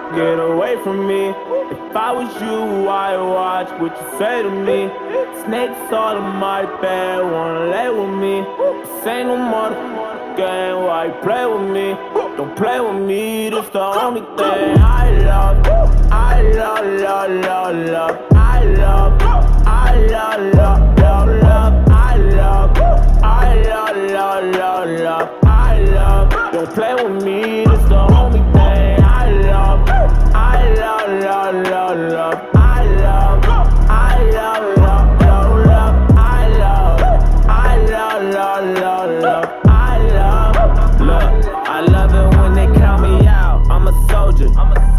Get away from me. If I was you, I'd watch what you say to me. Snakes all in my bed, wanna lay with me. This ain't no motherfucking game, why you play with me? Don't play with me, this the only thing I love. I love, love, love, love. I love, I love, love, love, love. I love, I love, love, love, love. I love, don't play with me, this the only thing I love. I love, love, love, love. I love, I love, love, love, love. I love, I love, love, love, love. I love, look, I love it when they count me out. I'm a soldier.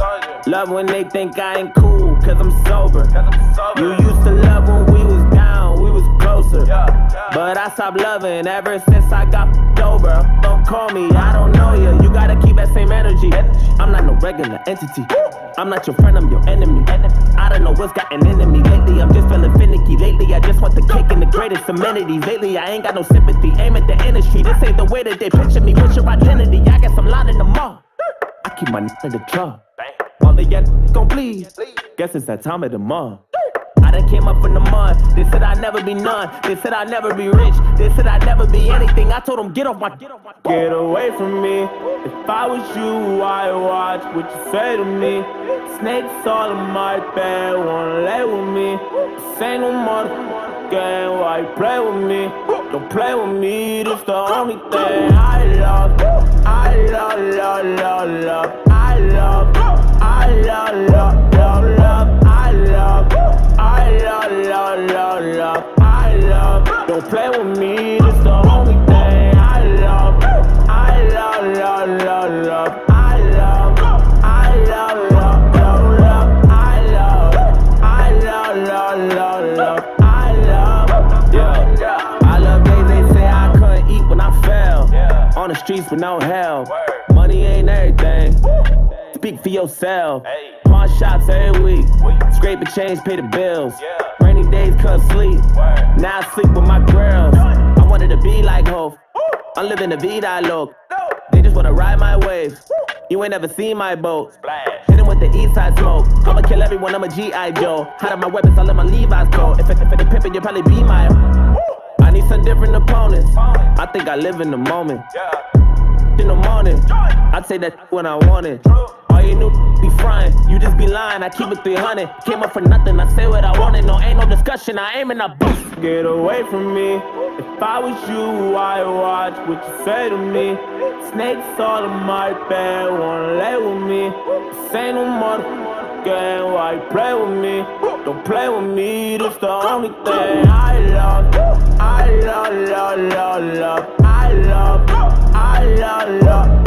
Love when they think I ain't cool, cause I'm sober. You used to love when we was down, we was closer. But I stopped loving ever since I got over. Don't call me, I don't know you. You gotta keep that same energy. I'm not no regular entity. I'm not your friend, I'm your enemy. I don't know what's gotten into me lately. I'm just feeling finicky. Lately, I just want the cake and the greatest amenities. Lately, I ain't got no sympathy. Aim at the industry. This ain't the way that they picture me. What's your identity? I guess I'm lying in the mall. I keep my in the trunk. All of y'all gon' please. Guess it's that time of the month. I done came up from the mud. They said I'd never be none. They said I'd never be rich. They said I'd never be anything. I told them get off my. Get away from me. If I was you, I'd watch what you say to me. Snakes all in my bed, wanna lay with me. This ain't no motherfucking game, why you play with me? Don't play with me, this the only thing I love. I love, love, love, love. I love, I love, love, love, love. I love, I love, love, love, love. I love, don't play with me, this the only thing I love. I love, love, love, love. I love, I love, love, love, love. I love, I love, love, love, love. I love, yeah. I love days they say I couldn't eat when I fell. On the streets with no help. Money ain't everything. Speak for yourself. Pawn shops every week. Scrape a change, pay the bills. Rainy days, couldn't sleep. Now I sleep with my girls. I wanted to be like Hope. I'm living the vida loc. They just wanna ride my wave. You ain't never seen my boat. Hit 'em with the east side smoke. I'ma kill everyone, I'm a G.I. Joe. Hide of my weapons, I let my Levi's go. If it pimpin', you'll probably be my. I need some different opponents. I think I live in the moment. In the morning, I'd say that when I want it. All you knew be frying, you just be lying. I keep it 300. Came up for nothing, I say what I wanted. No, ain't no discussion, I aim and I boost. Get away from me. If I was you, I'd watch what you say to me. Snakes all in my bed, wanna lay with me. This ain't no motherfucking game, why you play with me? Don't play with me, this the only thing I love. I love, love, love, love. I love, I love, love.